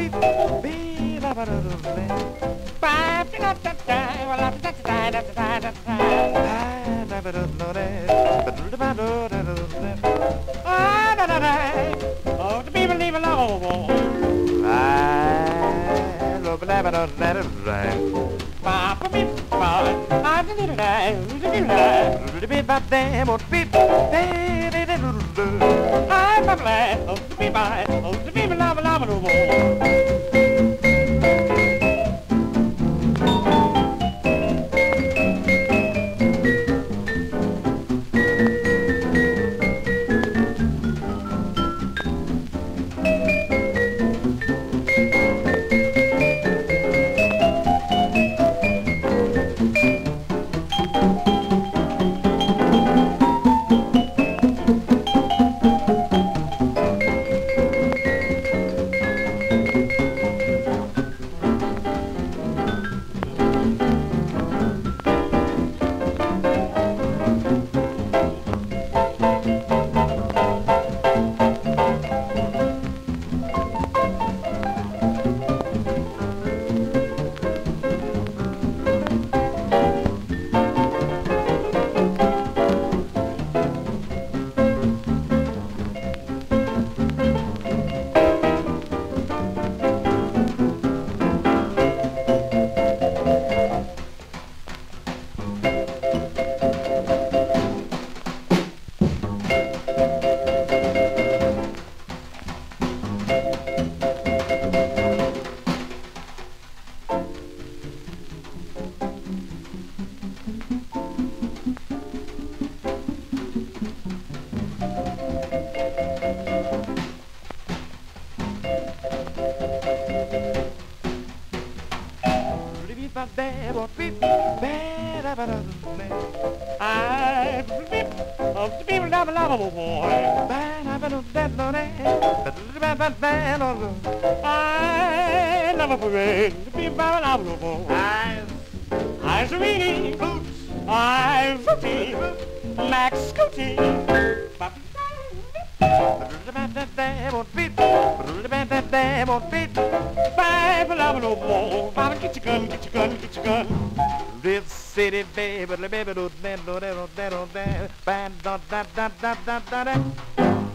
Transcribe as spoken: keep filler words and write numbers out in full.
beep, beep, da ba da da da. Ba da da da, well da da da da da da da. Da ba da da da, ba da ba da da da da. Ah da da da, oh the people leave alone. I love da ba da da da da. Ba ba beep, ba, I da da da, da da da, beep ba da, oh beep, da da da da. I'm a glad of the people, of the people, love, love, love, love. I beep of the people love love boy. I love a parade. The people love love boy. I I Sweetie Boots. I Fruity Max Scooty. Five love no more. Mama, get your gun, get your gun, get your gun. This city baby, baby, do that, do that, do that, do that, da da da da da da.